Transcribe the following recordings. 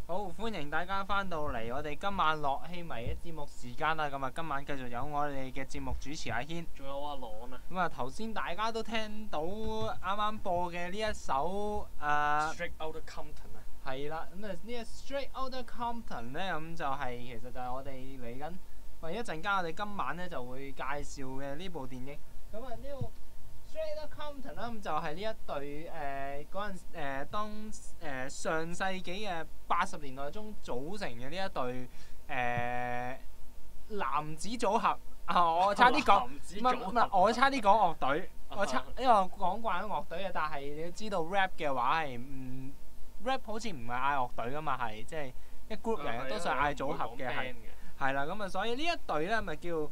好，歡迎大家翻到嚟我哋今晚樂希迷嘅節目時間啦。咁啊，今晚繼續有我哋嘅節目主持阿軒， 仲有阿朗啊。 咁啊，頭先大家都聽到啱啱播嘅呢一首 Straight Outta Compton 啊。 係啦，咁啊呢個 Straight Outta Compton 咧，咁就係其實就係我哋嚟緊，一陣間我哋今晚咧就會介紹嘅呢部電影。咁啊呢個 Straight Outta Compton 啦，咁就係呢一隊嗰陣當上世紀嘅80年代中組成嘅呢一隊男子組合啊！我差啲講唔係我差啲講樂隊，因為我講慣咗樂隊嘅，但係你要知道 rap 嘅話係rap 好似唔係嗌樂隊噶嘛，係即係一 group 人都想嗌組合嘅係啦，咁啊所以呢一隊咧咪叫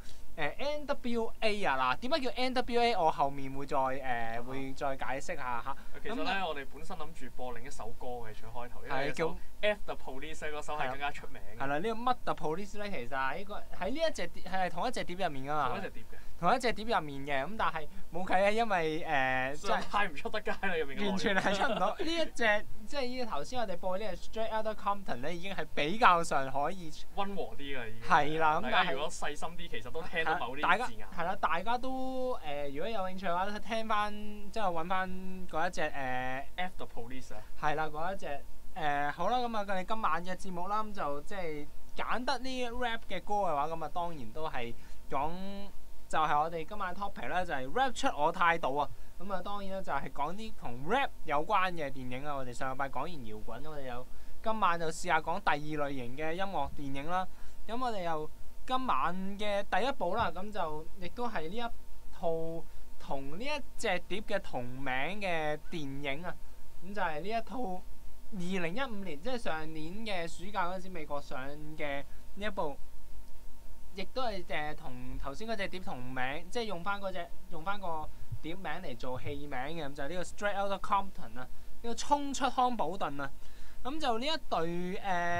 NWA 啊。嗱，點解叫 NWA？ 我後面會再會再解釋下嚇。 其實咧，我哋本身諗住播另一首歌嘅最開頭，因為叫 F The Police 嗰首係更加出名嘅。 係啦，呢個乜 The Police 咧，其實喺呢一隻碟係同一隻碟入面噶嘛。 同一隻碟嘅。 同一隻碟入面嘅，咁但係冇計啊，因為即係太唔出得街啦，入面嘅。 完全係出唔到呢一隻，即係呢頭先我哋播呢個 Straight Outta Compton 咧，已經係比較上可以溫和啲嘅已經。 係啦，咁但係如果細心啲，其實都聽到某啲字眼。 係啦，大家都如果有興趣嘅話，聽翻即係揾翻嗰一隻 F The Police 啊。 係啦，嗰一隻好啦，咁啊，我哋今晚嘅節目啦，咁就即係揀得呢 rap 嘅歌嘅話，咁啊當然都係講。就係我哋今晚 topic 咧，就係 rap 出我態度啊！咁啊，當然咧就係講啲同 rap 有關嘅電影啊。我哋上個禮拜講完搖滾，我哋又今晚就試下講第二類型嘅音樂電影啦。咁我哋又今晚嘅第一部啦，咁就亦都係呢一套同呢一隻碟嘅同名嘅電影啊。咁就係呢一套2015年，即係上年嘅暑假嗰陣時美國上嘅呢一部。亦都係同頭先嗰隻碟同名，即係用翻個碟名嚟做戲名嘅，咁就係呢個 Straight Outta Compton 啊，呢個衝出康保頓啊。咁就呢一隊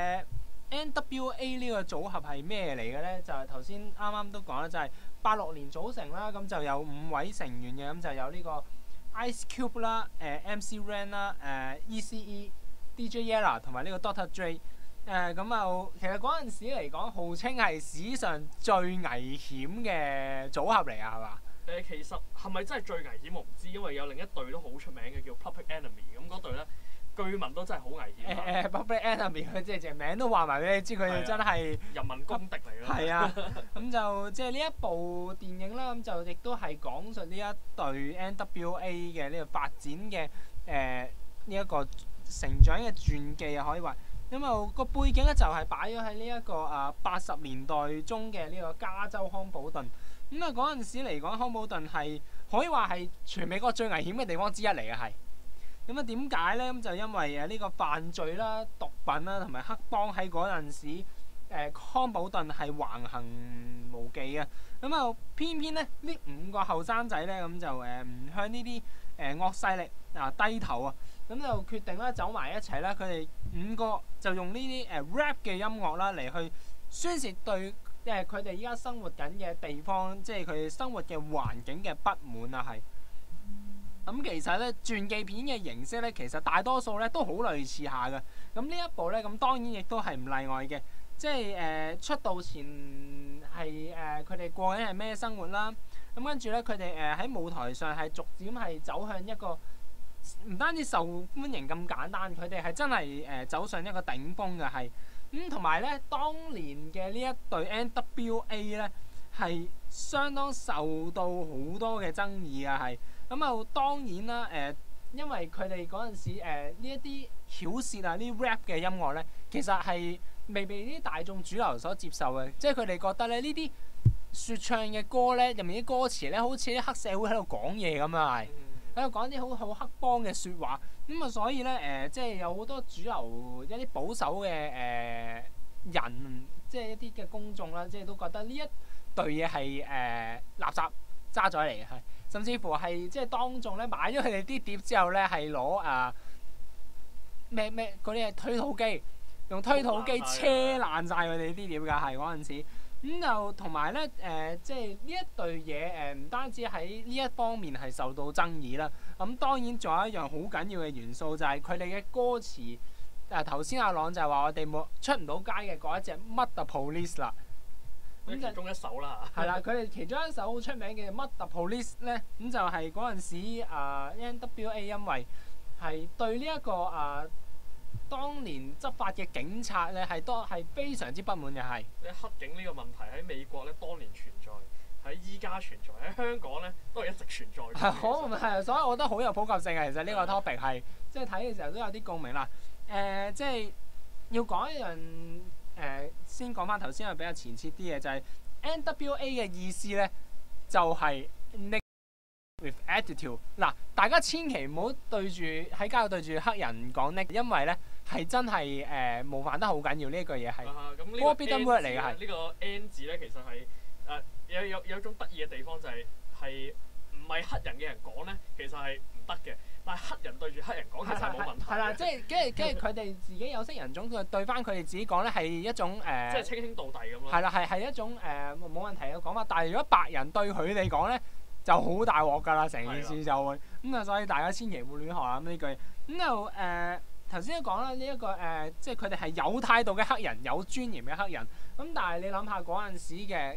NWA 呢個組合係咩嚟嘅咧？就係頭先啱啱都講啦，就係86年組成啦，咁就有5位成員嘅，咁就有呢個 Ice Cube 啦、MC Ren 啦、ECE、DJ Yella 同埋呢個 Dr. Dre。咁啊，其實嗰陣時嚟講，號稱係史上最危險嘅組合嚟啊，係嘛？ 其實係咪真係最危險我唔知，因為有另一隊都好出名嘅叫 Public Enemy， 咁嗰隊咧據聞都真係好危險。 Public Enemy 佢即係隻名都話埋俾你知，佢哋真係人民公敵嚟咯。係啊，咁就即係呢一部電影啦，咁就亦都係講述呢一隊 NWA 嘅呢個發展嘅呢一個成長嘅傳記啊，可以話。咁啊個背景咧就係擺咗喺呢一個80年代中嘅呢個加州康保頓。咁啊嗰陣時嚟講，康保頓係可以話係全美國最危險嘅地方之一嚟嘅係。咁啊點解咧？咁就因為呢個犯罪啦、毒品啦同埋黑幫喺嗰陣時康保頓係橫行無忌嘅。咁啊偏偏咧呢5個後生仔咧咁就唔向呢啲惡勢力低頭啊！咁就決定咧走埋一齊啦。佢哋5個就用呢啲rap 嘅音樂啦嚟去宣泄對佢哋依家生活緊嘅地方，即係佢哋生活嘅環境嘅不滿啊。係咁其實咧傳記片嘅形式咧，其實大多數咧都好類似下嘅。咁呢一部咧咁當然亦都係唔例外嘅，即係出道前係佢哋過緊係咩生活啦。咁跟住咧佢哋喺舞台上係逐漸係走向一個。唔單止受歡迎咁簡單，佢哋係真係走上一個頂峰嘅係咁，同埋咧當年嘅呢一隊 NWA 咧係相當受到好多嘅爭議啊，係咁啊當然啦因為佢哋嗰陣時呢一啲曉舌啊呢啲 rap 嘅音樂咧，其實係未被啲大眾主流所接受嘅，即係佢哋覺得咧呢啲説唱嘅歌咧入面啲歌詞咧，好似啲黑社會喺度講嘢咁啊係。喺度講啲好黑幫嘅説話，咁啊所以咧即係有好多主流一啲保守嘅人，即係一啲嘅公眾啦，即係都覺得呢一隊嘢係垃圾渣咗嚟嘅，係甚至乎係即係當眾咧買咗佢哋啲碟之後咧係攞咩嗰啲係推土機，用推土機車爛晒佢哋啲碟㗎，係嗰陣時。咁就同埋咧即係呢一隊嘢唔單止喺呢一方面係受到爭議啦。咁當然仲有一樣好緊要嘅元素，就係佢哋嘅歌詞頭先阿朗就係話我哋冇出唔到街嘅嗰一隻 Mud the Police 啦。 咁其中一首啦係啦，佢哋其中一首好出名嘅 Mud the Police 咧，咁就係嗰陣時NWA 因為係對呢一個當年執法嘅警察咧係非常之不滿嘅係。 黑警呢個問題喺美國咧當年存在，喺依家存在，喺香港咧都係一直存在。 係好係，所以我覺得好有普及性啊！其實呢個 topic 係即係睇嘅時候都有啲共鳴啦。即係要講一樣先講翻頭先係比較前設啲嘅，就係 NWA 嘅意思咧，就係 Nigger with attitude。嗱，大家千祈唔好對住喺街度對住黑人講 Nigger，因為咧係真係冒犯得好緊要呢一句嘢係。 咁呢個 forbidden word 嚟嘅係。 呢個 N 字咧，其實係有種得意嘅地方就係唔係黑人嘅人講咧，其實係唔得嘅。但係黑人對住黑人講，其實係冇問題。 係啦，即係跟住佢哋自己有色人種對翻佢哋自己講咧，係一種即係稱兄道弟咁咯。 係啦，係一種冇問題嘅講法。但係如果白人對佢哋講咧，就好大鑊㗎啦，成件事就會咁啊，所以大家千祈唔好亂學啦呢句。咁就頭先都講啦，呢一個即係佢哋係有態度嘅黑人，有尊嚴嘅黑人。咁但係你諗下嗰陣時嘅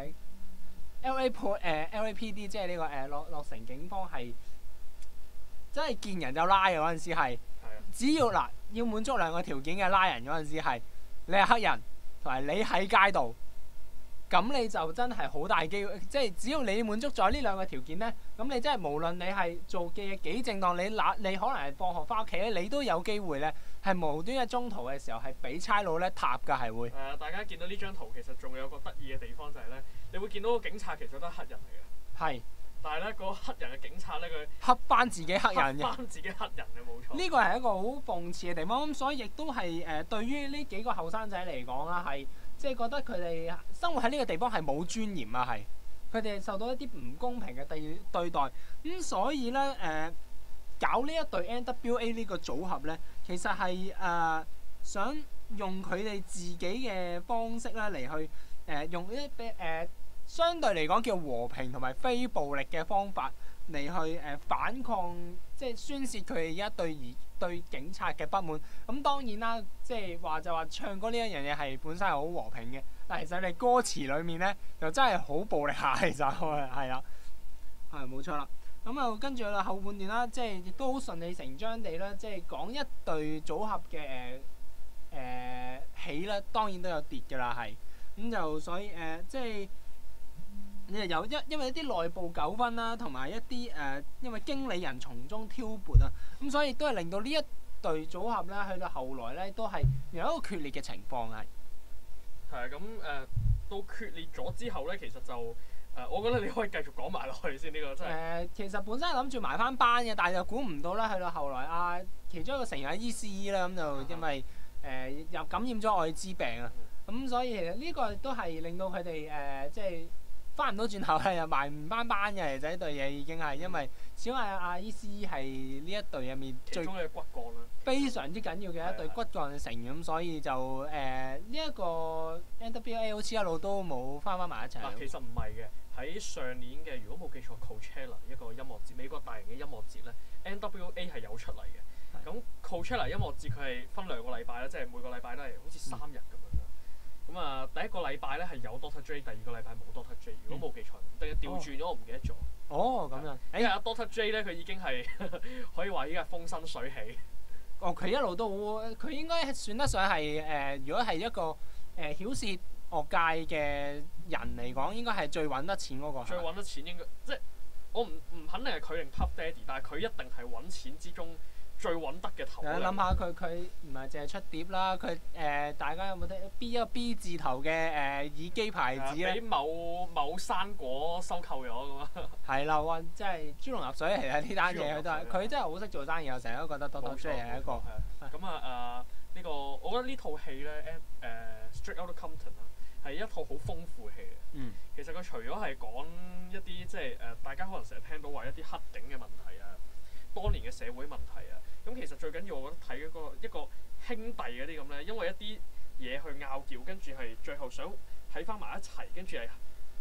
LAPD， 即係呢個洛城警方係。真係見人就拉嘅嗰陣時係，只要要滿足兩個條件嘅拉人嗰陣時係，你係黑人同埋你喺街度，咁你就真係好大機會，即係只要你滿足咗呢兩個條件咧，咁你真係無論你係做嘅嘢幾正當，你可能係放學翻屋企咧，你都有機會咧係無端嘅中途嘅時候係俾差佬咧踏㗎係會。 大家見到呢張圖其實仲有個得意嘅地方就係咧，你會見到個警察其實都係黑人嚟嘅。係。但係咧，個黑人嘅警察咧，佢黑翻自己黑人嘅，黑翻自己黑人嘅冇錯。 呢個係一個好諷刺嘅地方，咁所以亦都係對於呢幾個後生仔嚟講啦，係即係覺得佢哋生活喺呢個地方係冇尊嚴啊，係佢哋受到一啲唔公平嘅對待，咁所以咧搞呢一隊 NWA 呢個組合咧，其實係想用佢哋自己嘅方式咧嚟去用一啲相對嚟講叫和平同埋非暴力嘅方法嚟去反抗，即係宣泄佢哋而家對警察嘅不滿。咁當然啦，即係話唱歌呢一樣嘢係本身係好和平嘅，但係其實你歌詞裡面咧就真係好暴力下，其實係啦，係冇錯啦。咁啊跟住啦後半段啦，即係亦都好順理成章地啦，即係講一隊組合嘅起啦，當然都有跌㗎啦，係咁就所以即係。你有因為一啲內部糾紛啦，同埋一啲因為經理人從中挑撥啊，咁所以都係令到呢一隊組合咧，去到後來咧都係有一個決裂嘅情況係。 係咁到決裂咗之後咧，其實就我覺得你可以繼續講埋落去先，呢個真係。其實本身係諗住埋翻班嘅，但係就估唔到咧，去到後來其中一個成員ECE啦，咁就因為又感染咗愛滋病啊，咁所以其實呢個都係令到佢哋即係。翻唔到轉頭係又埋唔翻班嘅，其實呢隊嘢已經係因為始終阿ECE係呢一隊入面其中嘅骨幹啦， 非常之緊要嘅一隊骨幹嘅成員，咁所以就呢一個 NWA 好似一路都冇翻埋一齊。 其實唔係嘅，喺上年嘅如果冇記錯 Coachella 一個音樂節，美國大型嘅音樂節咧 NWA 係有出嚟嘅。咁 Coachella 音樂節佢係分2個禮拜啦，即係每個禮拜都係好似3日咁樣。咁第一個禮拜咧係有 Dr. Dre， 第二個禮拜冇 Dr. Dre。如果冇記錯，定係調轉咗，我唔記得咗。 哦，咁樣。 因為阿 Dr. Dre 咧，佢已經係可以話依家係風生水起。 佢一路都好，佢應該算得上係如果係一個曉涉樂界嘅人嚟講，應該係最揾得錢嗰個。 最揾得錢應該即係我唔肯定係佢定 Puff Daddy， 但係佢一定係揾錢之中最穩得嘅頭。 你諗下佢唔係淨係出碟啦，佢大家有冇睇一個 B 字頭嘅耳機牌子咧？俾某生果收購咗咁啊！ 係啦，哇！真係豬籠入水，其實呢單嘢佢都係佢真係好識做生意，我成日都覺得 Dr. Dre 係一個。 咁呢個我覺得呢套戲咧Straight Outta Compton 啊，係一套好豐富嘅戲嘅。其實佢除咗係講一啲即係大家可能成日聽到話一啲黑警嘅問題啊，當年嘅社會問題啊。咁其實最緊要，我覺得睇一個兄弟嗰啲咁咧，因為一啲嘢去拗撬，跟住係最後想喺翻埋一齊，跟住係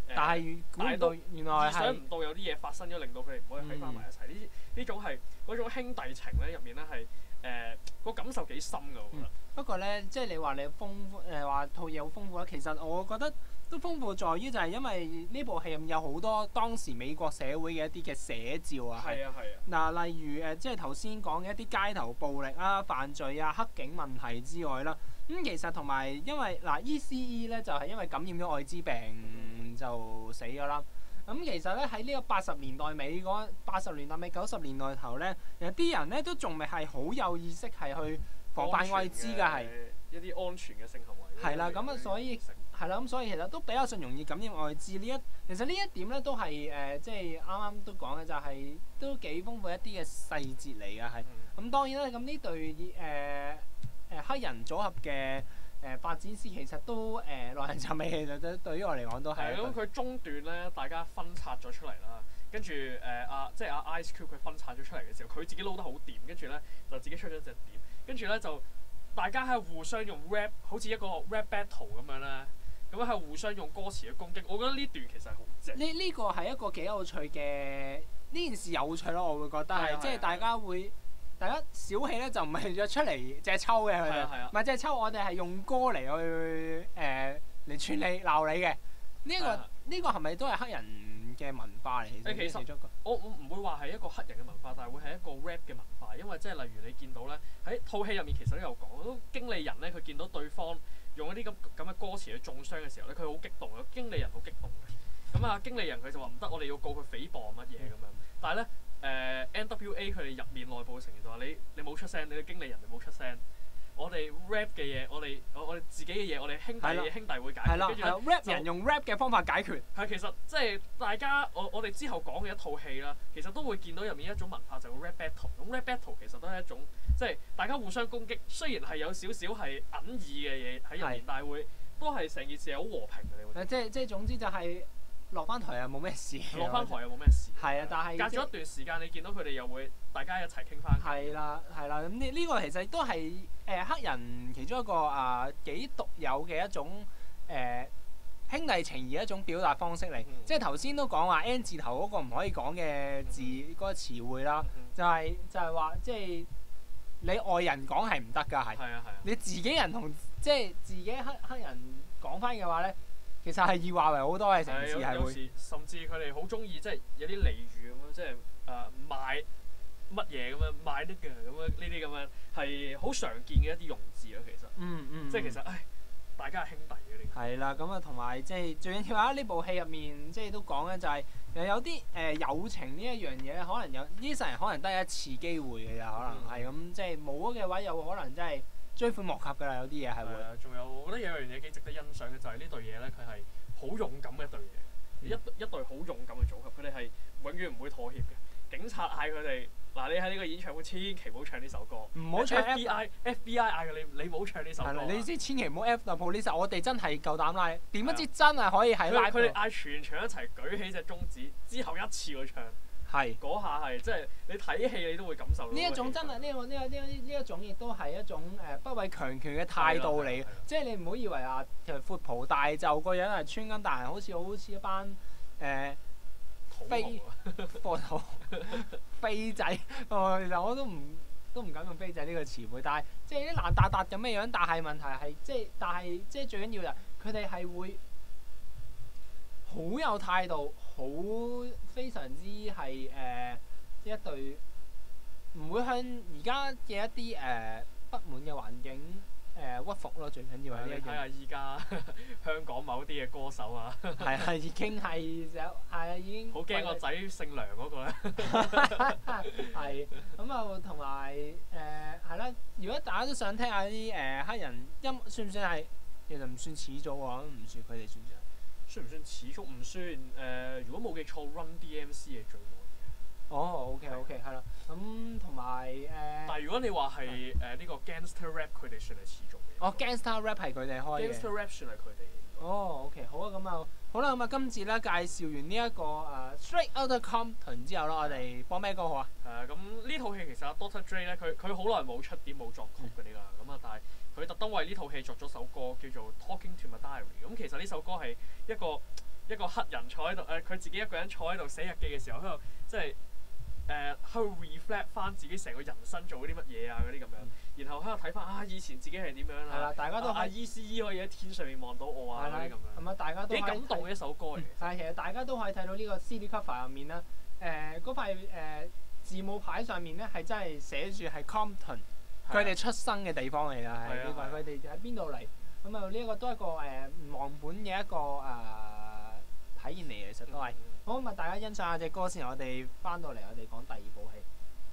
但係估唔到原來意想係唔到有啲嘢發生咗，令到佢哋唔可以喺翻埋一齊。呢種係嗰種兄弟情咧，入面咧係個感受幾深㗎，我覺得。 不過咧，即係你話你豐富話套嘢好豐富啦，其實我覺得都豐富在於就係因為呢部戲入面有好多當時美國社會嘅一啲嘅寫照啊。 係啊係啊。 嗱，例如即係頭先講嘅一啲街頭暴力啊、犯罪啊、黑警問題之外啦，其實同埋因為ECE 咧就係因為感染咗愛滋病就死咗啦。其實咧喺呢個80年代尾80年代尾90年代頭咧，有啲人咧都仲未係好有意識係去防範愛滋㗎，係一啲安全嘅性行為。 係啦，咁所以係啦，咁所以其實都比較上容易感染愛滋其實呢一點咧都係即係啱啱都講嘅就係都幾豐富一啲嘅細節嚟㗎，係。咁當然啦，咁呢對黑人組合嘅發展史其實都耐人尋味，其實對於我嚟講都係。 咁佢中段咧，大家分拆咗出嚟啦，跟住即係阿 Ice Cube 佢分拆咗出嚟嘅時候，佢自己撈得好掂，跟住咧就自己出咗隻碟，跟住咧就大家喺度互相用 rap， 好似一個 rap battle 咁樣咧，咁喺度互相用歌詞去攻擊。我覺得呢段其實係好正。 呢個係一個幾有趣嘅呢件事有趣咯，我會覺得係即係大家小氣咧就唔係約出嚟隻抽嘅佢哋，唔係隻抽，我哋係用歌嚟去嚟串你鬧你嘅。呢個係咪都係黑人嘅文化嚟？ 其實我唔會話係一個黑人嘅文化，但係會係一個 rap 嘅文化，因為即係例如你見到咧喺套戲入面其實都有講，都經理人咧佢見到對方用一啲咁嘅歌詞去中傷嘅時候咧，佢好激動嘅，經理人好激動嘅。咁經理人佢就話唔得，我哋要告佢誹謗乜嘢咁樣。但係咧NWA 佢哋入面內部嘅成員就話你冇出聲，你嘅經理人你冇出聲。我哋 rap 嘅嘢，我哋自己嘅嘢，我哋兄弟會解決。跟住 rap 人用 rap 嘅方法解決。 係其實即係大家我哋之後講嘅一套戲啦，其實都會見到入面一種文化就係 rap battle。咁 rap battle 其實都係一種即係大家互相攻擊，雖然係有少少係隱意嘅嘢喺入面，但係都係成件事係好和平嘅。你會即係總之就係落翻台又冇咩事。 落翻台又冇咩事。 係啊，但係隔咗一段時間，你見到佢哋又會大家一齊傾翻。 係啦，咁呢個其實都係黑人其中一個幾獨有嘅一種兄弟情誼一種表達方式嚟。即係頭先都講話 N 字頭嗰個唔可以講嘅字嗰個詞彙啦，就係話即係你外人講係唔得㗎，係。 係啊。 你自己人同即係自己黑人講翻嘅話咧，其實係易話為好多嘅城市係會。 有時甚至佢哋好中意即係有啲俚語咁樣，即係賣乜嘢咁樣賣啲嘅咁樣呢啲咁樣係好常見嘅一啲用字咯，其實。即係其實大家係兄弟嘅呢。 係啦，咁同埋即係最緊要喺呢部戲入面，即係都講咧就係有啲友情呢一樣嘢，可能有呢世人可能得一次機會嘅咋，可能係咁，即係冇咗嘅話，有可能真係追悔莫及㗎啦，有啲嘢係會。 仲有我覺得有樣嘢幾值得欣賞嘅就係呢隊嘢咧，佢係好勇敢嘅一隊嘢，一隊好勇敢嘅組合，佢哋係永遠唔會妥協嘅。警察嗌佢哋嗱，你喺呢個演唱會千祈唔好唱呢首歌， 唔好唱 FBI 嗌佢你唔好唱呢首歌。 你知千祈唔好 F the police，我哋真係夠膽拉，點不知真係可以喺拉。 佢哋嗌全場一齊舉起隻中指，之後一次去唱。係。嗰下係即係你睇戲你都會感受到。呢一種真係呢一種亦都係一種不畏強權嘅態度嚟，即係你唔好以為其實闊袍大袖個樣係穿緊，但係好似一班飛仔，其實我都唔敢用飛仔呢個詞彙，但係即係啲爛達達咁嘅樣，但係問題係即係最緊要就係佢哋係會好有態度，非常之係一隊唔會向而家嘅一啲不滿嘅環境屈服咯，最緊要係呢一樣。 睇下依家香港某啲嘅歌手啊， 已經好驚個仔姓梁嗰個咧。 係咁同埋係啦。如果大家都想聽下啲黑人音，算唔算係？其實唔算始祖喎，唔算佢哋算唔算？ 算唔算始祖？唔算。如果冇記錯 ，Run DMC 係最耐嘅。 OK，係啦。咁同埋但係如果你話係呢個 Gangster Rap， 佢哋算係始祖嘅。 Gangster Rap 係佢哋開嘅。 Gangster Rap 算係佢哋。 OK，好啊，好啦，咁今次咧介紹完呢一個Straight Outta Compton 之後啦，我哋播咩歌好啊？ 咁呢套戲其實Dr. Dre 咧，佢好耐冇出碟冇作曲嗰啲啦，咁但係佢特登為呢套戲作咗首歌叫做 Talking to My Diary。咁其實呢首歌係一個一個黑人坐喺度佢自己一個人坐喺度寫日記嘅時候，喺度即係喺度 reflect 翻自己成個人生做咗啲乜嘢啊嗰啲咁樣，然後喺度睇翻以前自己係點樣係啦，大家都伊斯伊可以喺天上面望到我啊嗰啲咁樣。 咁啊，大家都幾感動嘅一首歌嚟。 但係其實大家都可以睇到呢個 CD cover 入面啦，嗰塊字母牌上面咧係真係寫住係 Compton， 佢哋出生嘅地方嚟㗎，係呢個佢哋喺邊度嚟。咁啊，呢一個都係一個忘本嘅一個體驗嚟嘅，其實都係。好，咁啊，大家欣賞下隻歌先，我哋翻到嚟我哋講第二部戲。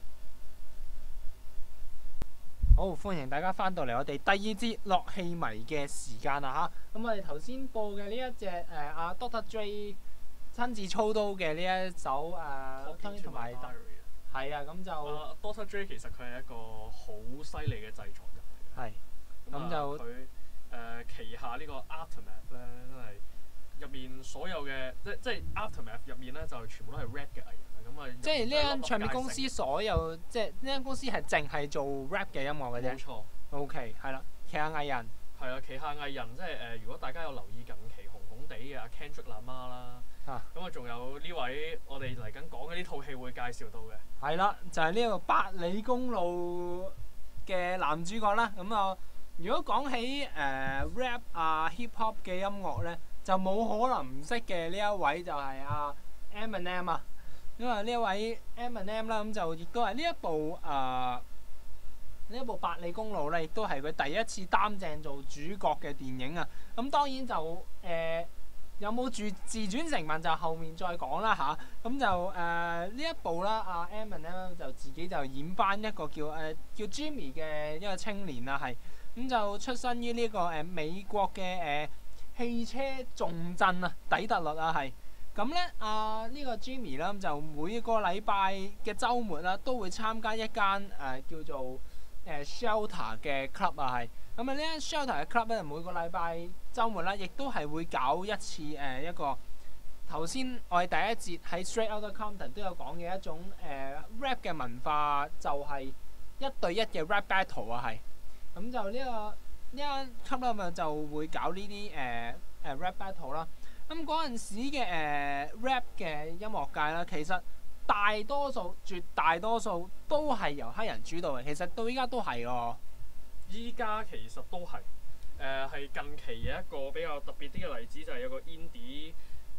好，歡迎大家翻到嚟我哋第二節樂器迷嘅時間啦嚇。咁我哋頭先播嘅呢一隻阿 Dr. Dre 親自操刀嘅呢一首同埋係啊，咁就 Dr. Dre 其實佢係一個好犀利嘅製作人嚟嘅。係。咁就佢旗下呢個 Aftermath 咧，都係入面所有嘅即係 Aftermath 入面咧，就全部都係 rap 嘅藝人啦。咁啊，即係呢間唱片公司所有即係呢間公司係淨係做 rap 嘅音樂嘅啫。冇錯。OK， 係啦，旗下藝人。係啊，旗下藝人即係如果大家有留意近期紅紅地嘅阿 Kendrick Lamar 啦，咁啊仲有呢位我哋嚟緊講嘅呢套戲會介紹到嘅。係啦，就係呢個百里公路嘅男主角啦。咁啊，如果講起rap hip hop 嘅音樂咧，就冇可能唔識嘅呢一位就係阿 Eminem 啊。因為呢一位 Eminem 啦，咁就亦都係呢一部百里公路咧，亦都係佢第一次擔正做主角嘅電影啊。咁當然就有冇自傳成分就後面再講啦嚇。咁就呢一部啦，阿 Eminem 就自己就演翻一個叫 Jimmy 嘅一個青年啦，係咁就出身於呢個美國嘅汽車重鎮啊，底特律啊，係咁咧。呢個 Jimmy 啦，就每個禮拜嘅週末啦，都會參加一間叫做Shelter 嘅 club 啊，係咁啊。呢間 Shelter 嘅 club 咧，每個禮拜週末啦，亦都係會搞一次一個頭先我哋第一節喺 Straight Outta Compton 都有講嘅一種rap 嘅文化，就係一對一嘅 rap battle 啊，係咁就呢間 club 咧就會搞呢啲rap battle 啦。咁嗰陣時嘅rap 嘅音樂界啦，其實絕大多數都係由黑人主導嘅。其實到依家都係喎。依家其實都係係近期嘅一個比較特別啲嘅例子，就係有個 indie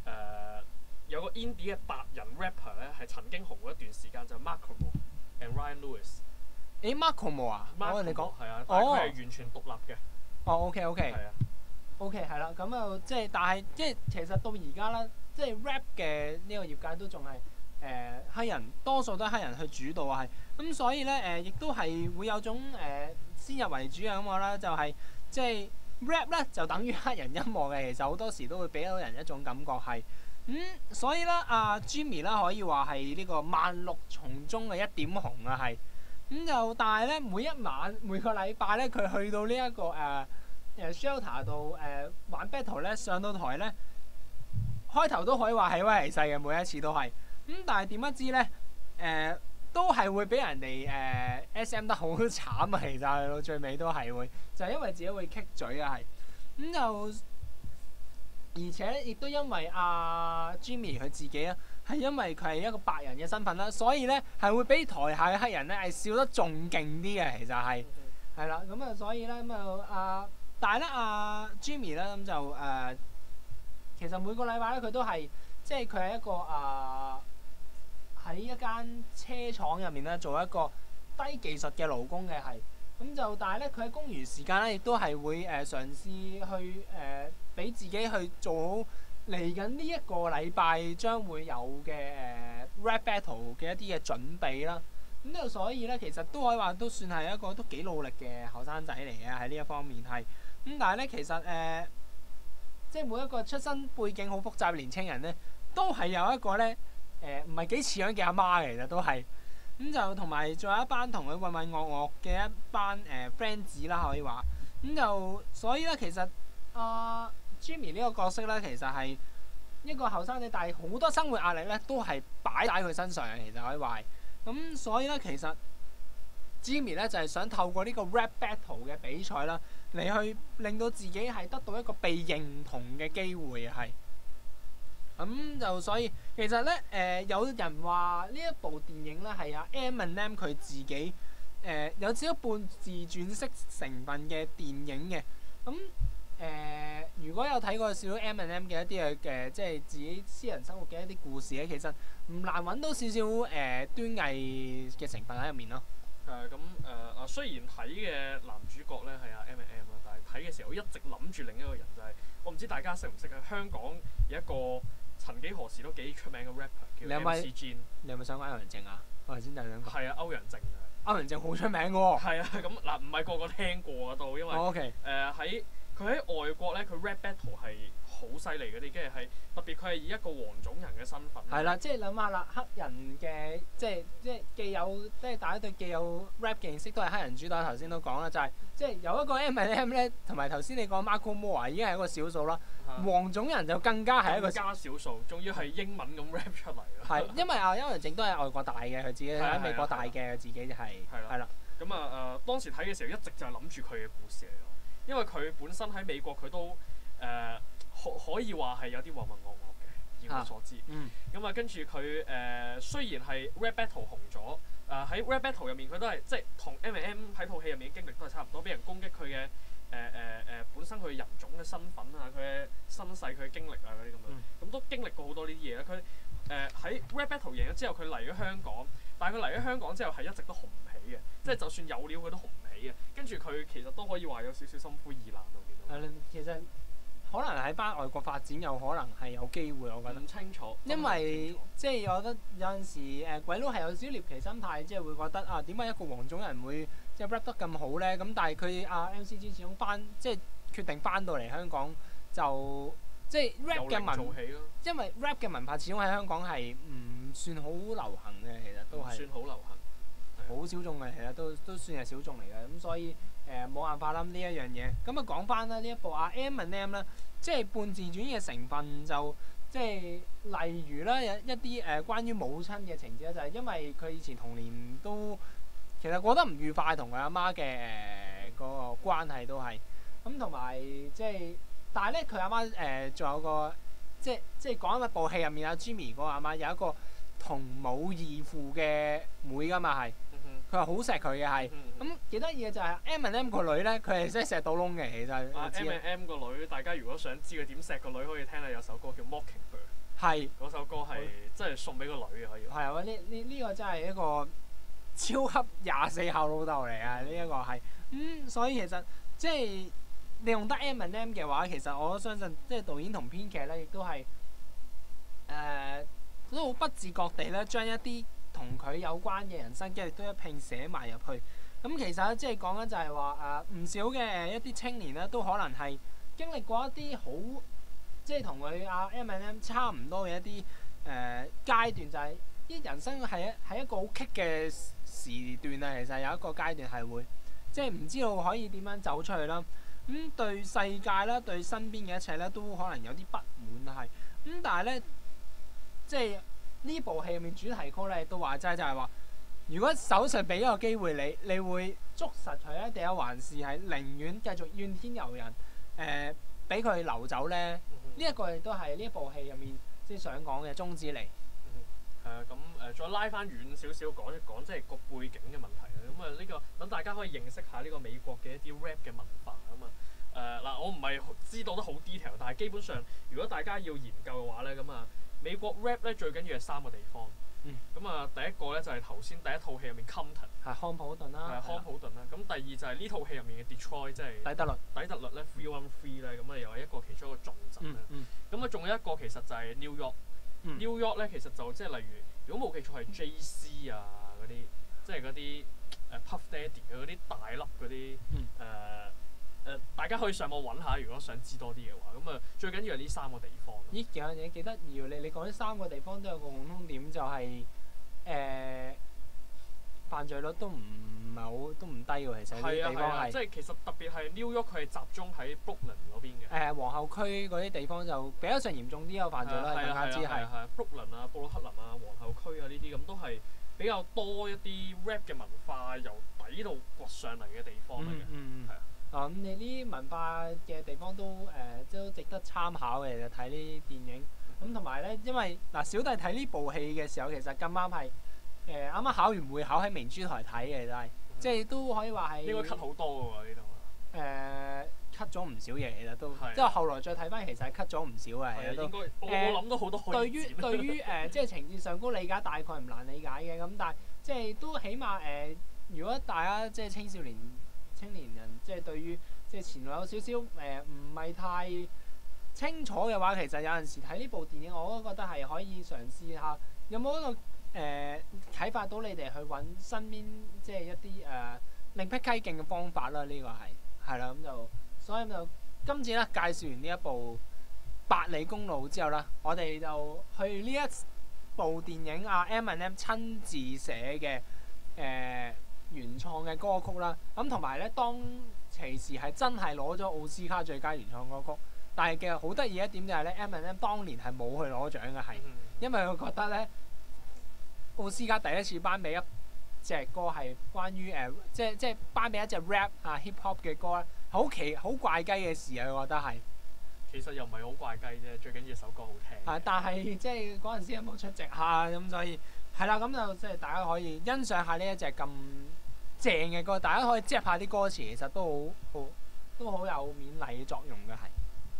嘅白人 rapper 咧，係曾經紅過一段時間，就係 Macklemore and Ryan Lewis。Macklemore 啊？你講係啊，但係佢係完全獨立嘅。OK。係啊。OK 係啦，咁啊即係，但係即係其實到而家啦，即係 rap 嘅呢個業界都仲係黑人，多數都係黑人去主導啊，係咁，所以咧亦都係會有種先入為主嘅咁話啦，就係即係 rap 咧就等於黑人音樂嘅，其實好多時都會俾到人一種感覺係所以啦，阿 Jimmy 啦可以話係呢個萬綠叢中嘅一點紅啊，係咁就，但係咧每一晚每個禮拜咧，佢去到呢一個Shelter 度玩 battle 咧，上到台咧，開頭都可以話係威係勢嘅，每一次都係但係點不知咧都係會俾人哋SM 得好慘啊！其實到最尾都係會，就係因為自己會棘嘴啊，係就而且亦都因為Jimmy 佢自己啊，係因為佢係一個白人嘅身份啦，所以咧係會比台下嘅黑人咧係笑得仲勁啲嘅，其實係啦，咁啊所以咧但係咧Jimmy 咧咁就其實每個禮拜咧佢都係即係佢係一個喺一間車廠入面咧做一個低技術嘅勞工嘅，係咁就，但係咧佢喺公餘時間咧亦都係會嘗試去俾自己去做好嚟緊呢一個禮拜將會有嘅rap battle 嘅一啲嘅準備啦。咁就所以咧其實都可以話都算係一個都幾努力嘅後生仔嚟嘅，喺呢一方面係但係咧其實即係每一個出身背景好複雜嘅年青人咧，都係有一個咧唔係幾似樣嘅阿媽嘅，其實都係就同埋仲有一班同佢混混噩噩嘅一班friend 子啦，可以話就所以咧其實Jimmy 呢個角色咧其實係一個後生仔，但係好多生活壓力咧都係擺喺佢身上嘅，其實可以話所以咧其實 Jimmy 咧就係想透過呢個 rap battle 嘅比賽啦，嚟去令到自己係得到一個被認同嘅機會係就所以其實咧有人話呢一部電影咧係阿 Eminem 佢自己有少少半自傳式成分嘅電影嘅。如果有睇過少少 Eminem 嘅一啲嘅即係自己私人生活嘅一啲故事咧，其實唔難揾到少少端倪嘅成分喺入面咯。 雖然睇嘅男主角咧係阿 Eminem 啦，但係睇嘅時候我一直諗住另一個人就係、我唔知大家識唔識啊？香港有一個曾幾何時都幾出名嘅 rapper 叫 MC Jin。 你有冇想講歐陽靖啊？我頭先就想講。 係啊，歐陽靖啊。 歐陽靖好出名嘅喎。 係啊，咁嗱唔係個個聽過啊都，因為喺佢喺外國咧，佢 rap battle 係好犀利嗰啲，跟住係特別佢係以一個黃種人嘅身份。係啦，即係諗下啦，黑人嘅即係既有即係大家對既有 rap 嘅認識都係黑人主打。頭先都講啦，就係即係有一個 Eminem 咧，同埋頭先你講 Marco Moore 已經係一個少數啦。黃種人就更加係一個加少數，仲要係英文咁 rap 出嚟咯。 係因為歐陽靖都係外國大嘅，佢自己喺美國大嘅，佢自己就係啦。 咁當時睇嘅時候一直就係諗住佢嘅故事嚟咯，因為佢本身喺美國佢都可以話係有啲渾渾噩噩嘅，以我所知。跟住佢雖然係 rap battle 紅咗，喺 rap battle 入面佢都係即係同 Eminem 喺套戲入面嘅經歷都係差唔多，俾人攻擊佢嘅本身佢人種嘅身份啊，佢嘅身世、佢嘅經歷啊嗰啲咁樣，咁都經歷過好多呢啲嘢啦。佢喺 rap battle 贏咗之後，佢嚟咗香港，但係佢嚟咗香港之後係一直都紅唔起嘅，即係就算有料佢都紅唔起嘅。跟住佢其實都可以話有少少心灰意冷咯，見到。 其實可能喺翻外國發展有可能係有機會，我覺得。 唔清楚。 因為即係我覺得有陣時鬼佬係有少少獵奇心態，即係會覺得啊點解一個黃種人會即係 rap 得咁好咧？咁但係佢MC Jin始終即係決定翻到嚟香港就即係 rap 嘅因為 rap 嘅文化始終喺香港係唔算好流行嘅，其實都係。 算好流行。 好小眾嘅，其實都算係小眾嚟嘅，咁所以冇辦法啦呢一樣嘢。咁講翻啦，呢一部阿 Eminem 啦，即係半自傳嘅成分就即係例如啦，有一啲關於母親嘅情節就係因為佢以前童年都其實過得唔愉快，同佢阿媽嘅嗰個關係都係咁，同埋即係但係咧佢阿媽仲有個即係講一部戲入面阿 Jimmy 嗰個阿媽有一個同母異父嘅妹噶嘛係。佢係好錫佢嘅係，咁幾得意嘅就係 Eminem 個女咧，佢係真係錫到窿嘅。其實 Eminem 個女，大家如果想知佢點錫個女，可以聽下有首歌叫 Mockingbird。係。嗰首歌係真係送俾個女嘅可以。係啊， 呢個真係一個超級24孝老豆嚟啊！呢一個係所以其實即係你用得 Eminem 嘅話，其實我都相信即係導演同編劇咧，亦都係都好不自覺地咧將一啲同佢有關嘅人生經歷都一拼寫埋入去。咁其實即係講緊就係話唔少嘅一啲青年咧，都可能係經歷過一啲好即係同佢阿 Eminem 差唔多嘅一啲階段，就係啲人生係一個好棘嘅時段啊。其實有一個階段係會即係唔知道可以點樣走出去啦。對世界啦，對身邊嘅一切咧，都可能有啲不滿係。但係咧，即係呢部戲入面主題曲咧都話齋，就係話如果手上俾一個機會你會捉實佢咧，定係還是係寧願繼續怨天尤人俾佢流走咧？呢一個亦都係呢一部戲入面即係想講嘅宗旨嚟。 再拉翻遠少少講一講，即係個背景嘅問題啦。咁呢個等大家可以認識下呢個美國嘅一啲 rap 嘅文化嗱，我唔係知道得好 detail， 但係基本上如果大家要研究嘅話咧，美國 rap 咧最緊要係3個地方。第一個咧就係頭先第一套戲入面 Compton 係康普頓啦， 康普頓啦。咁第二就係呢套戲入面嘅 Detroit， 即係底特律咧 313咧，咁又係一個其中一個重鎮啦。仲有一個其實就係 New York。New York 咧其實就即係例如，如果冇記錯係 Jay-Z 啊嗰啲，即係嗰啲Puff Daddy 嘅嗰啲大粒嗰啲大家可以上網揾下，如果想知多啲嘅話，最緊要係呢3個地方。 咦，有樣嘢幾得意喎！你講呢3個地方都有個共通點，就係犯罪率都唔低喎。其實呢啲地方係即係其實特別係 New York 佢係集中喺 Brooklyn 嗰邊嘅。皇后區嗰啲地方就比較上嚴重啲，有犯罪率更加之係。Brooklyn 啊、布魯克林啊、皇后區啊呢啲咁都係比較多一啲 rap 嘅文化由底度掘上嚟嘅地方嚟嘅。係啊。 咁你呢啲文化嘅地方都值得參考嘅，就睇呢啲電影。 咁同埋咧，因為嗱小弟睇呢部戲嘅時候，其實咁啱係啱啱考完會考喺明珠台睇嘅，但係即係都可以話係應該 cut 好多嘅喎呢度。 cut 咗唔少嘢，其實都係即係後來再睇翻，其實係 cut 咗唔少嘅，其實都應該我諗到好多可對以剪。 於即係情節上高理解大概唔難理解嘅，咁但係即係都起碼如果大家即係青年人，即係對於即係前路有少少唔係太清楚嘅話，其實有陣時睇呢部電影，我都覺得係可以嘗試下，有冇一個啟發到你哋去揾身邊即係一啲另辟蹊徑嘅方法啦。呢個係啦，咁就所以就今次咧介紹完呢一部《百里公路》之後啦，我哋就去呢一部電影Eminem 親自寫嘅原創嘅歌曲啦。咁同埋咧，當其時係真係攞咗奧斯卡最佳原創歌曲，但係其實好得意一點就係咧，Eminem 當年係冇去攞獎嘅，係因為佢覺得咧奧斯卡第一次頒俾一隻歌係關於即係頒俾一隻 rap hip hop 嘅歌咧，好怪雞嘅事啊！佢覺得係。 其實又唔係好怪雞啫，最緊要首歌好聽。 但係即係嗰陣時有冇出席下咁，所以係啦，咁就即係大家可以欣賞下呢一隻咁正嘅歌，大家可以 zap 下啲歌詞，其實都好有勉勵嘅作用嘅係。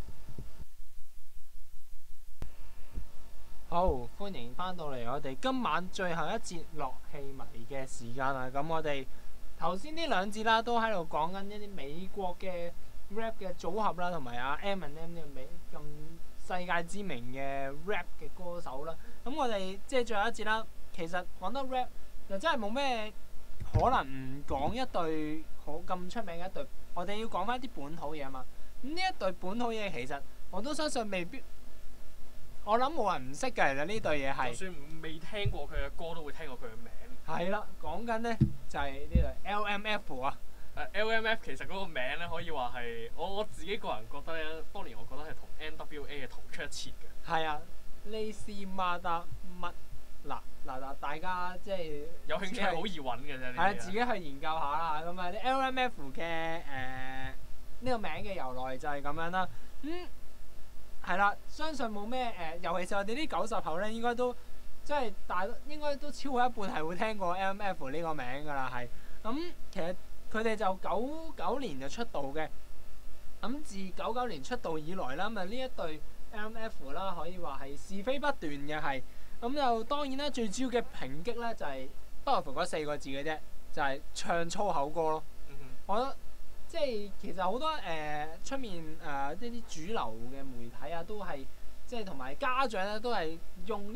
好，歡迎翻到嚟我哋今晚最後一節樂器迷嘅時間啦。咁我哋頭先呢兩節啦，都喺度講緊一啲美國嘅 rap 嘅組合啦，同埋Eminem 呢個咁世界知名嘅 rap 嘅歌手啦。咁我哋即係最後一節啦，其實講得 rap 又真係冇咩可能唔講一隊好咁出名嘅一隊，我哋要講翻啲本土嘢啊嘛。咁呢一隊本土嘢其實我都相信未必。我諗冇人唔識嘅，其實呢對嘢係。 就算未聽過佢嘅歌，都會聽過佢嘅名。 係啦，講緊咧就係呢對 LMF 啊。 LMF 其實嗰個名咧，可以話係我自己個人覺得咧，當年我覺得係同 NWA 係同出一轍嘅。 係啊，呢絲孖得乜嗱，大家即係有興趣係好易揾嘅啫。 係啊，自己去研究下啦。咁啊，啲 LMF 嘅呢個名嘅由來就係咁樣啦。係啦，相信冇咩尤其是我哋啲90後咧，應該都即係應該都超過一半係會聽過 LMF 呢個名㗎啦，係。其實佢哋就99年就出道嘅，自99年出道以來啦，咁呢一隊 LMF 啦，可以話係是非不斷嘅係。咁就當然啦，最主要嘅抨擊咧就係不外乎嗰4個字嘅啫，就係唱粗口歌咯。我覺得。即係其實好多出面呢啲主流嘅媒體啊，都係即係同埋家長咧，都係用呢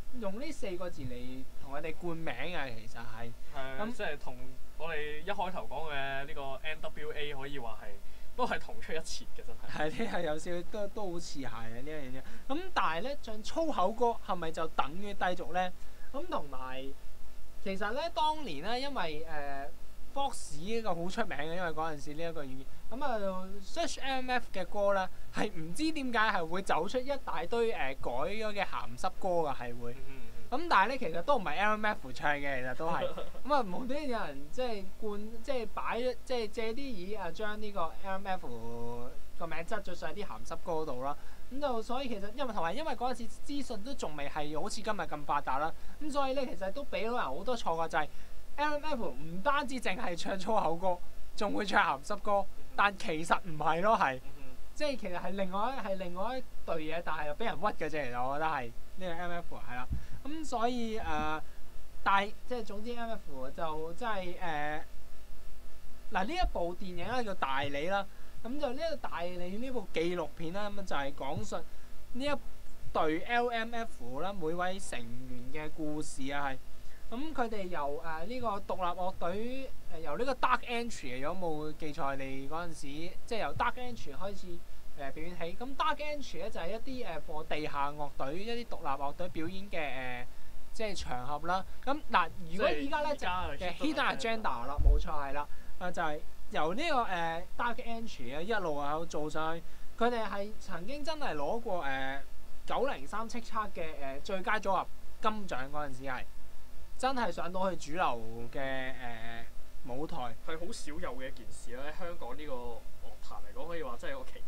4個字嚟同佢哋冠名啊。其實係咁即係同我哋一開頭講嘅呢個 NWA 可以話係都係同出一轍嘅，真係。係呢係有少少都好似係嘅呢樣嘢。咁但係咧，唱粗口歌係咪就等於低俗咧？咁同埋其實咧，當年咧，因為Fox 呢個好出名嘅，因為嗰陣時呢一個軟件咁search LMF 嘅歌咧，係唔知點解係會走出一大堆改咗嘅鹹濕歌㗎，係會。咁但係咧，其實都唔係 LMF 唱嘅，其實都係。無端有人即係擺即係借啲意將呢個 LMF 個名執咗上啲鹹濕歌度啦。咁就所以其實因為嗰陣時資訊都仲未係好似今日咁發達啦。咁所以咧，其實都俾到人好多錯覺，就係LMF 唔單止淨係唱粗口歌，仲會唱鹹濕歌，但其實唔係咯，係即係其實係另外一隊嘢，但係又俾人屈嘅啫。其實我覺得係呢個 LMF 係啦。咁所以但係即係總之 LMF 就真係呢一部電影咧叫大理啦。咁就呢個大理呢部紀錄片啦，咁就係講述呢一隊 LMF 啦每位成員嘅故事啊係。咁佢哋由呢個獨立樂隊由呢個 Dark Entry， 如果冇記錯，你嗰陣時即係由 Dark Entry 開始表演起。咁 Dark Entry 咧就係一啲for 地下樂隊一啲獨立樂隊表演嘅即係場合啦。咁如果依家咧就Hidden Agenda 啦，冇錯係啦。就係由呢個Dark Entry 一路做上去，佢哋係曾經真係攞過903叱咤嘅最佳組合金獎嗰陣時係。真係上到去主流嘅舞台， 係好少有嘅一件事啦。喺香港呢個樂壇嚟講，可以話真係一個奇葩。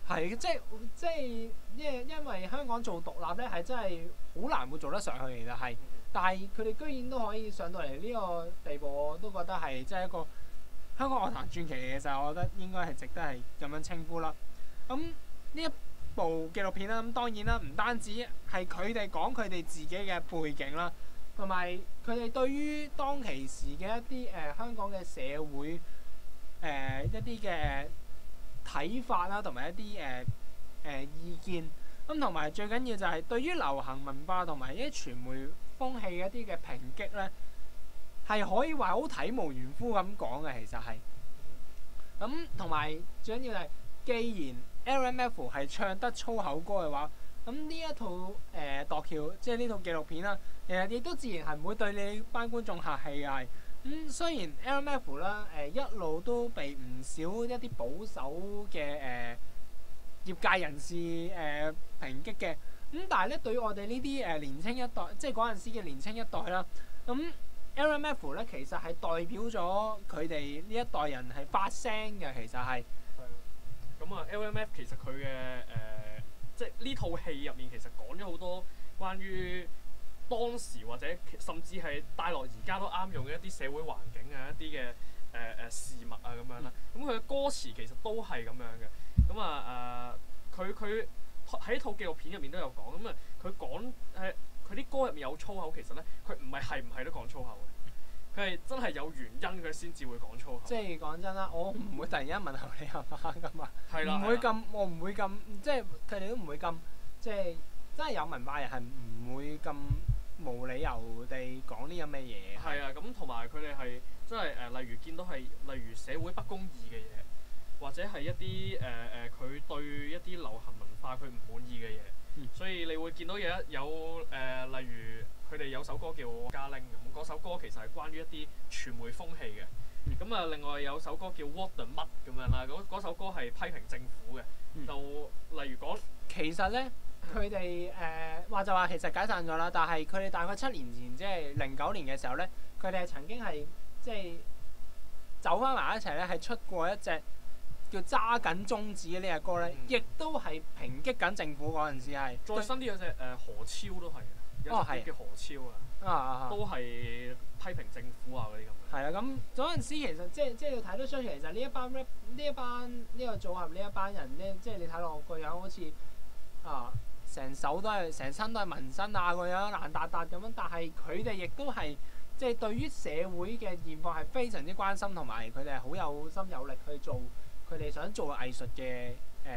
係因為香港做獨立咧係真係好難會做得上去，其實係，但係佢哋居然都可以上到嚟呢個地步，我都覺得係真係一個香港樂壇傳奇嘅，就我覺得應該係值得係咁樣稱呼啦。咁呢一部紀錄片啦，咁當然啦，唔單止係佢哋講佢哋自己嘅背景啦，同埋佢哋對於當其時嘅一啲香港嘅社會一啲嘅睇法啦，同埋一啲意見，咁同埋最緊要就係對於流行文化同埋一啲傳媒風氣嘅一啲嘅抨擊咧，係可以話好體無完膚咁講嘅，其實係。咁同埋最緊要係，既然 LMF 係唱得粗口歌嘅話，咁呢一套度橋，即係呢套紀錄片啦，其實亦都自然係唔會對你班觀眾客氣嘅係。雖然 LMF 啦一路都被唔少一啲保守嘅業界人士抨擊嘅，但係咧對於我哋呢啲年青一代，即係嗰陣時嘅年青一代啦，LMF 咧其實係代表咗佢哋呢一代人係發聲嘅，其實係。 咁啊，LMF 其實佢嘅即係呢套戲入面其實講咗好多關於當時或者甚至係帶落而家都啱用嘅一啲社會環境啊，一啲嘅事物啊咁樣啦。咁佢嘅歌詞其實都係咁樣嘅。咁佢喺套紀錄片入面都有講。咁佢講佢啲歌入面有粗口，其實咧佢唔係都講粗口嘅。佢係真係有原因，佢先至會講粗口。 即係講真啦，我唔會突然間問候你阿媽噶嘛，唔會咁，我唔會咁，即係佢哋都唔會咁，即係真係有文化人係唔會咁無理由地講呢咁嘅嘢。 係啊，咁同埋佢哋係真係例如見到係例如社會不公義嘅嘢，或者係一啲佢對一啲流行文化佢唔滿意嘅嘢。所以你會見到有例如佢哋有首歌叫《嘉玲》咁，嗰首歌其實係關於一啲傳媒風氣嘅。咁另外有首歌叫《What the 乜》咁樣啦，嗰首歌係批評政府嘅。就例如講， 其實咧佢哋話就話其實解散咗啦，但係佢哋大概7年前，即係09年嘅時候咧，佢哋係曾經係即係走翻埋一齊咧，係出過一隻叫揸緊中指呢隻歌咧，亦都係抨擊緊政府嗰陣時係。 再新啲有隻何超都係嘅，有隻叫何超啊，都係批評政府啊嗰啲咁樣。 係啦，咁嗰陣時其實即係要睇得出，其實呢一班 rap 呢個組合呢一班人咧，即係你睇落個樣好似成身都係紋身啊個樣爛達達咁樣，但係佢哋亦都係即係對於社會嘅現況係非常之關心，同埋佢哋係好有心有力去做佢哋想做藝術嘅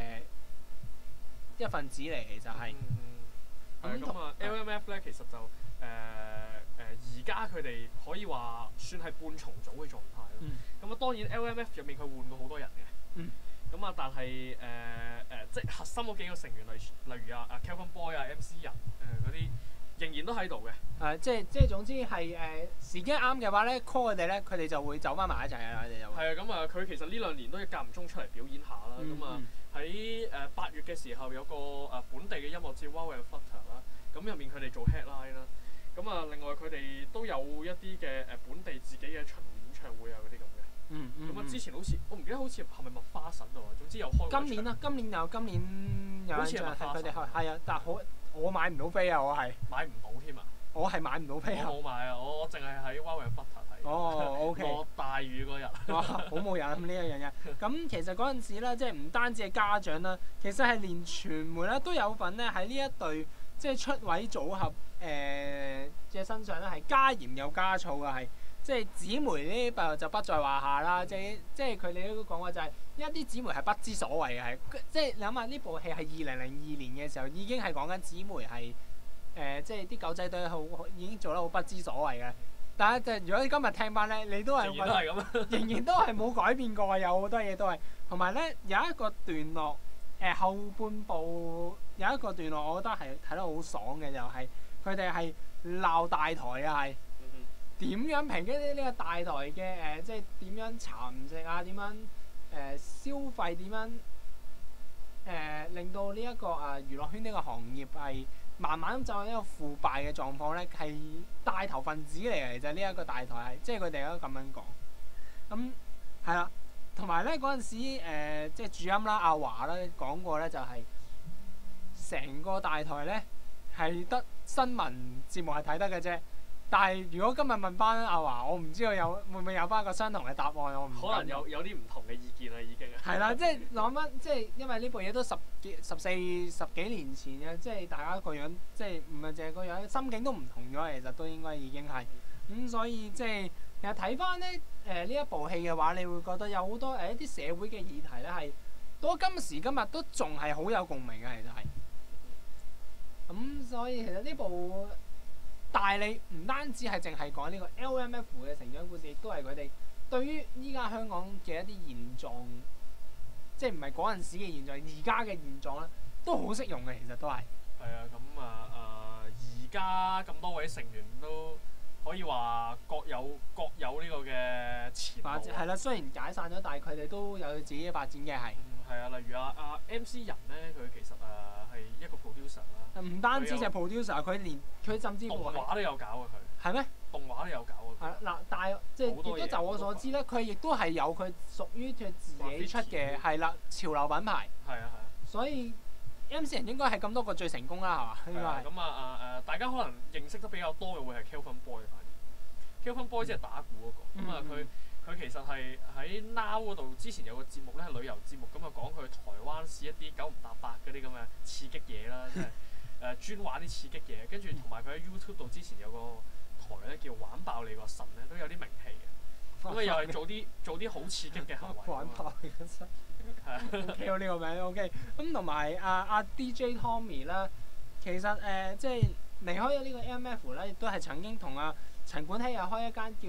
一份子嚟，其實係。 LMF 咧其實就而家佢哋可以話算係半重組嘅狀態咯。咁當然 LMF 入面佢換過好多人嘅。但係即係核心嗰幾個成員，例如Kelvin Boy MC 人嗰啲，仍然都喺度嘅。 即係總之係時機啱嘅話咧 call 佢哋咧，佢哋就會走翻埋一齊啦。佢哋就係啊，佢其實呢2年都間唔中出嚟表演下啦。喺8月嘅時候有個本地嘅音樂節 Wow and Flutter 啦，咁入面佢哋做 headline 啦。另外佢哋都有一啲嘅本地自己嘅巡迴演唱會啊嗰啲咁嘅。之前好似我唔記得，好似係咪麥花臣啊？總之有開過場。今年有好似係佢哋係啊，但係我買唔到飛啊！我係買唔到添啊！我係買唔到飛啊！我冇買啊！我淨係喺 Wow and Flutter 睇。OK。落大雨嗰日。好冇癮呢一樣嘢。咁其實嗰陣時咧，即係唔單止係家長啦，其實係連傳媒咧都有份咧喺呢一隊即係出位組合嘅身上咧係加鹽又加醋嘅係。即係紙媒呢啲就不在話下啦，即係佢哋都講過就係一啲紙媒係不知所謂嘅係，即係你諗下呢部戲係2002年嘅時候已經係講緊紙媒係即係啲狗仔隊已經做得好不知所謂嘅，但係如果你今日聽翻咧，你都係覺得仍然都係冇改變過，有好多嘢都係，同埋咧有一個段落後半部有一個段落，我覺得係睇得好爽嘅，就係佢哋係鬧大台啊係。點樣抨擊呢個大台嘅即係點樣蠶食啊？點樣消費？點樣令到呢一個娛樂圈呢個行業係慢慢走向一個腐敗嘅狀況咧？係帶頭分子嚟嘅，其實呢一個大台係，即係佢哋都咁樣講。咁係啦， 同埋咧嗰陣時即係主音啦，阿華咧講過咧，就係成個大台咧係得新聞節目係睇得嘅啫。但係如果今日問翻阿華，我唔知道會唔會有翻個相同嘅答案，我唔可能有啲唔同嘅意見啦，已經係啦，即係諗翻，即係因為呢部嘢都十幾年前嘅，即係大家個樣，即係唔係淨係個樣，心境都唔同咗，其實都應該已經係咁，所以即係其實睇翻咧呢一部戲嘅話，你會覺得有好多一啲社會嘅議題咧，係到今時今日都仲係好有共鳴嘅，其實係。咁所以其實呢部大利唔單止係淨係講呢個 LMF 嘅成長故事，亦都係佢哋對於依家香港嘅一啲現狀，即係唔係嗰陣時嘅現狀，而家嘅現狀咧，都好適用嘅。其實都係。 係啊，咁而家咁多位成員都可以話各有呢個嘅前路。 係啦，雖然解散咗，但係佢哋都有自己嘅發展嘅係。 係啊，例如阿 MC 人咧，佢其實係一個 producer 啦。 唔單止就係 producer，佢甚至乎動畫都有搞啊佢。 係咩？ 動畫都有搞啊佢。 係嗱，但係即係亦都就我所知咧，佢亦都係有佢屬於佢自己出嘅係啦潮流品牌。 係啊係啊。 所以 MC 人應該係咁多個最成功啦，係嘛？ 係啊。咁大家可能認識得比較多嘅會係 Kelvin Boy 反而。Kelvin Boy 即係打鼓嗰個。咁佢其實係喺 Now 嗰度，之前有個節目咧係旅遊節目，咁講佢台灣試一啲九唔搭八嗰啲咁嘅刺激嘢啦，即係專玩啲刺激嘢，跟住同埋佢喺 YouTube 度之前有個台咧叫玩爆你個神咧，都有啲名氣嘅。咁又係做啲好刺激嘅行為。 玩爆你個神。係 OK 喎，呢個名 OK。咁同埋阿 DJ Tommy 啦，其實即係離開咗呢個 MF 咧，亦都係曾經同陳冠希又開一間叫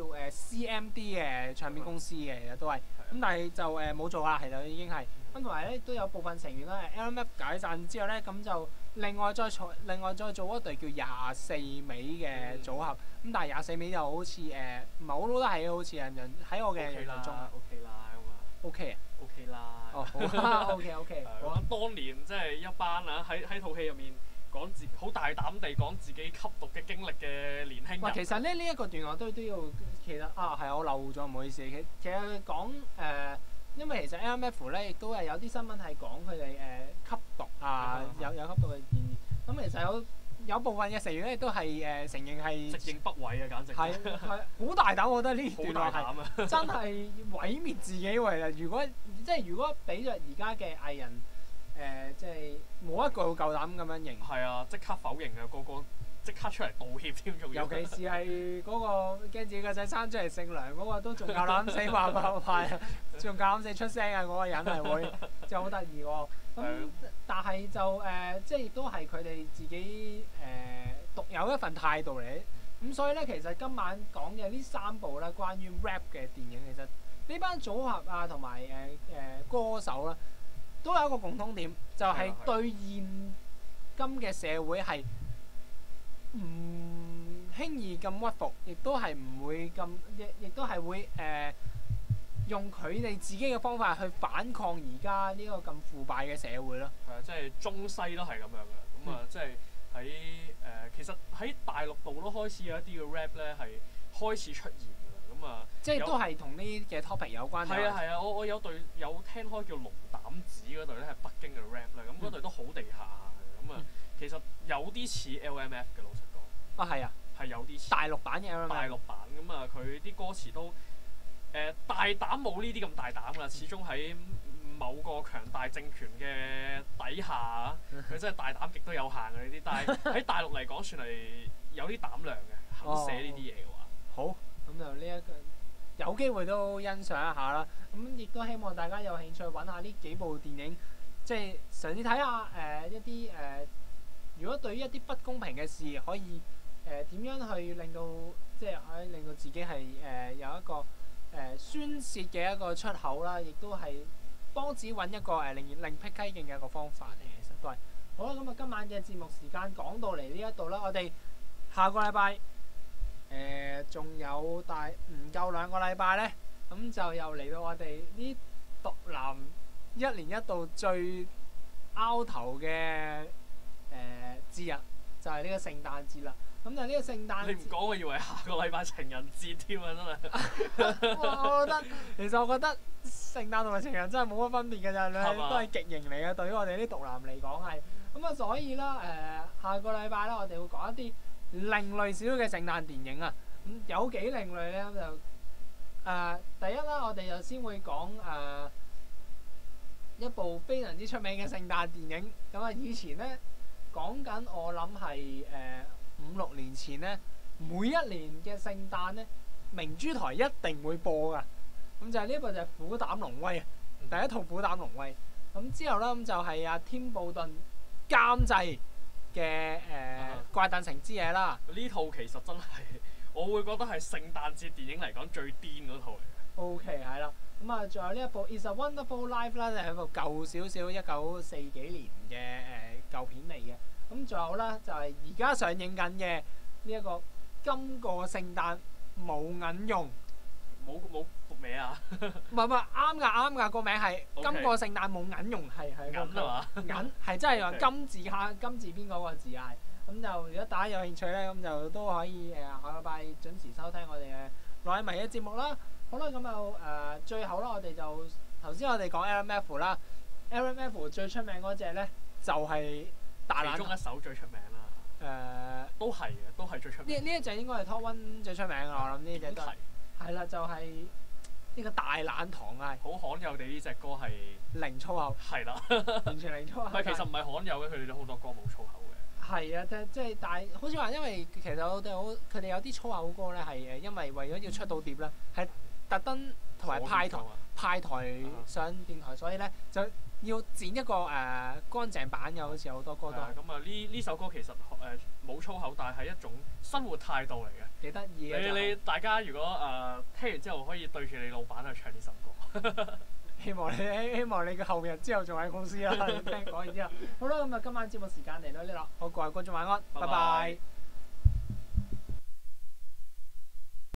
CMD 嘅唱片公司嘅，其實都係。咁但係就冇做啦，其實已經係。咁同埋咧都有部分成員啦，LMF 解散之後咧，咁就另外再做一隊叫24味嘅組合。咁但係24味就好似唔係好撈得係，好似人喺我嘅印象中。 OK 啦咁啊。 OK 啊。 OK 啦。 哦，好。OK。 講緊當年即係一班喺套戲入面。好大膽地講自己吸毒嘅經歷嘅年輕人。 其實咧呢一個段落都要，其實係我漏咗，唔好意思。其實講因為其實 LMF 咧亦都係有啲新聞係講佢哋吸毒啊，有吸毒嘅建議。咁其實有部分嘅成員咧都係承認係直認不諱啊，簡直係好大膽，我覺得呢段落係真係毀滅自己喎。如果俾咗而家嘅藝人。即係冇一個夠膽咁樣認。係啊，即刻否認啊！個個即刻出嚟道歉添，仲要。尤其是係嗰個驚自己個仔生出嚟姓梁嗰個，都仲夠膽死話係，仲夠膽死出聲啊！嗰個人係會，就好得意喎。咁但係就即係亦都係佢哋自己獨有一份態度嚟。咁所以咧，其實今晚講嘅呢3部咧，關於 rap 嘅電影，其實呢班組合啊，同埋歌手啦。都有一個共通點，就係對現今嘅社會係唔輕易咁屈服，亦都係唔會咁，亦都係會用佢哋自己嘅方法去反抗而家呢個咁腐敗嘅社會咯。 係啊，即係中西都係咁樣嘅。咁即係喺其實喺大陸度都開始有一啲嘅 rap 咧係開始出現㗎啦。 即係都係同呢啲嘅 topic 有關。 係啊，我有聽開叫龍膽子嗰隊咧，係北京嘅 rap 咧，咁嗰隊都好地下嘅。咁其實有啲似 LMF 嘅，老實講。 係啊。係有啲似。大陸版嘅 LMF。大陸版咁佢啲歌詞都大膽冇呢啲咁大膽啦，始終喺某個強大政權嘅底下，佢真係大膽極都有限嘅呢啲。但係喺大陸嚟講，算係有啲膽量嘅，肯寫呢啲嘢嘅話。好， 咁就呢一個。有機會都欣賞一下啦，咁亦都希望大家有興趣揾下呢幾部電影，即係嘗試睇下一啲如果對於一啲不公平嘅事，可以點樣去令到即係可以令到自己係有一個宣泄嘅一個出口啦，亦都係幫自己揾一個另辟蹊徑嘅一個方法嚟，其實都係。好啦，咁今晚嘅節目時間講到嚟呢一度啦，我哋下個禮拜。仲有唔夠2個禮拜咧，咁就又嚟到我哋呢獨男1年1度最拗頭嘅節日， 就係呢個聖誕節啦。咁就呢個聖誕節， 你唔講，我以為下個禮拜情人節添啊！真係。 我覺得聖誕同埋情人真係冇乜分別嘅咋，兩係嘛都係極型嚟嘅。對於我哋啲獨男嚟講係咁啊，所以啦下個禮拜咧，我哋會講一啲另類少少嘅聖誕電影啊。咁有幾另類咧？咁就第一啦，我哋就先會講一部非常之出名嘅聖誕電影。咁啊，以前咧講緊我諗係5-6年前咧，每一年嘅聖誕咧，明珠台一定會播噶。咁就係呢部就係《虎膽龍威》啊，第一套《虎膽龍威》。咁之後咧，咁就係阿添布頓監製嘅怪誕城之夜啦。 呢套其實真係我會覺得係聖誕節電影嚟講最癲嗰套嚟嘅。 OK， 係啦。咁啊，仲有呢一部《It's a Wonderful Life》啦，就係一部舊少少1940幾年嘅舊片嚟嘅。咁仲有啦，就係而家上映緊嘅呢一個今個聖誕冇銀用。 冇復名啊！ 唔係啱㗎，個名係 OK 今個聖誕冇銀用，係銀係嘛？ 銀係真係用金字邊嗰個字係。咁就如果大家有興趣咧，咁就都可以下個禮拜準時收聽我哋嘅內迷嘅節目啦。好啦，咁就最後啦，我哋就頭先我哋講 LMF 啦，LMF 最出名嗰隻咧就係大懶其中一首最出名啦。都係嘅，都係最出名。 呢一隻應該係 Top One 最出名㗎，我諗呢隻都係。 係啦，就係呢個大懶堂啊， 好罕有地呢隻歌係零粗口， 係啦， 完全零粗口。 唔係其實唔係罕有嘅，佢哋都好多歌冇粗口嘅。 係啊，即係但係好似話，因為其實我哋佢哋有啲粗口歌咧，係因為為咗要出到碟咧，係特登同埋派台上電台，所以咧就要剪一個乾淨版嘅，好似好多歌都係。 咁啊，呢首歌其實冇粗口，但係一種生活態度嚟嘅。 幾得意嘅。 你大家如果聽完之後可以對住你老闆去唱呢首歌。 希望你嘅後日之後仲喺公司啦。你聽講完之後，好啦，咁啊今晚節目時間嚟到呢度，我各位觀眾晚安，拜拜。